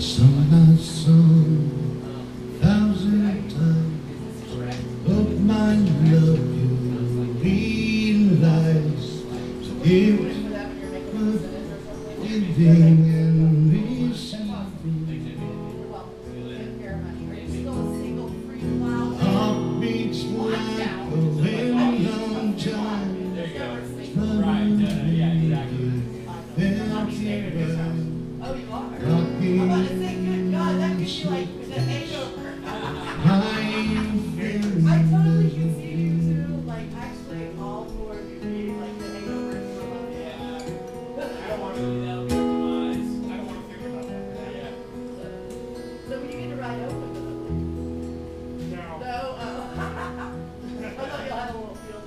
Sung my song 1,000 times of my love you realize it's giving and receiving. Heartbeats like a very long time. Oh, you are? I want to say, good God, that gives you like the hangover. I totally can see you too, like actually all four of you being like the hangover. Yeah. I don't want to do that with my eyes. I don't want to think about that. Yeah. So when you get to ride over with them? No. No? I thought you'll have a little field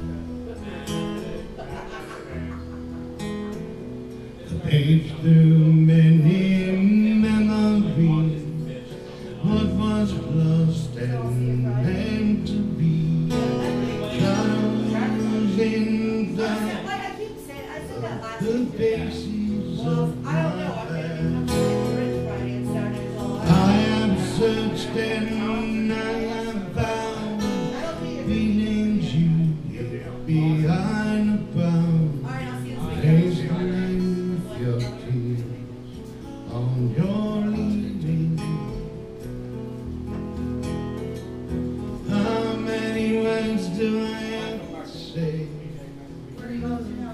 trip. A page through many memories, what was lost and meant to be. Shadows in Like the I keep saying, I said that last week. bases Well, of I don't know. I'm my going to life. be Rich Friday and Saturday is all I have searched and I have found I don't need it. feelings you hid behind the bound. All right, I'll see you this Face weekend. with your tears on your leaving. How many words do I have to say? Where are you going now?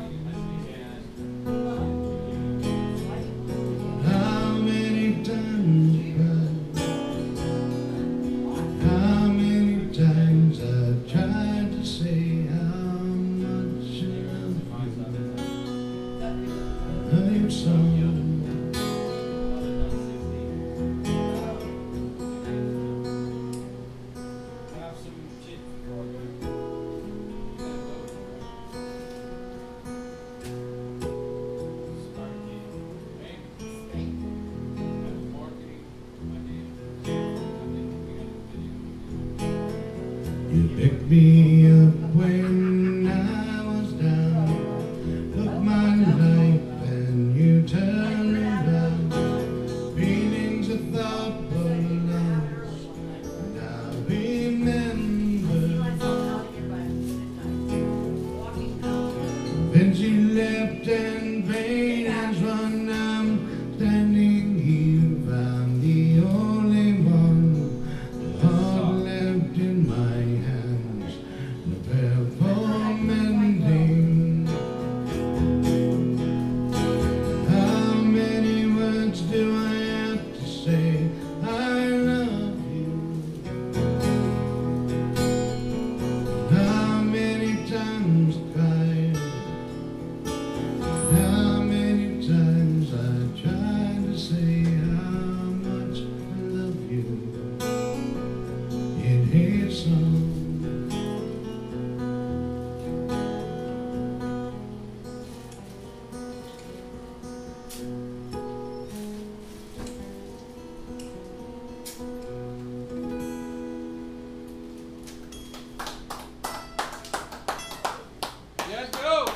How many times I cried? How many times I tried to say how much I love you? I heard some. You picked me up when I was down, took my life and you turned me around. Feelings I thought were lost, and I remember. Then she left and pain has run. I'm standing here, I'm the only one. The heart left in my hands, the prayer for mending. How many words do I have to say I love you? How many times cried? How many times I tried to say how much I love you in his song. Yes, go!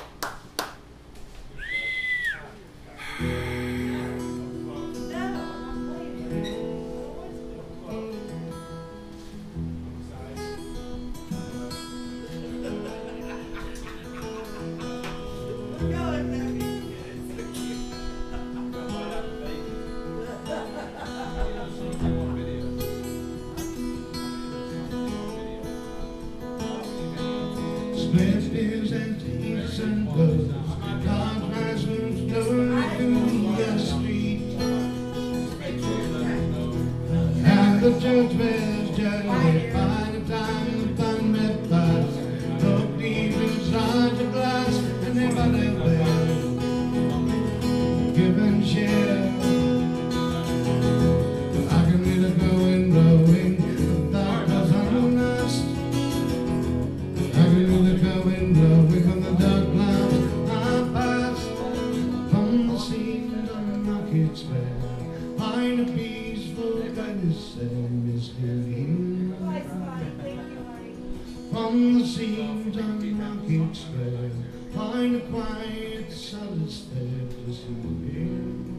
Split is empty, and goes. Dark nights moves slowly through the street. And the church bells journey by the time the thunder flies. Look deep inside the glass and never let well. Give and share. I can hear the going, blowing. The thought was honest. I can hear the going, blowing from the dark clouds. I passed from the scene of the market square. Find a peaceful place and is still here. From the scenes of the market square, find a quiet solace there to see here.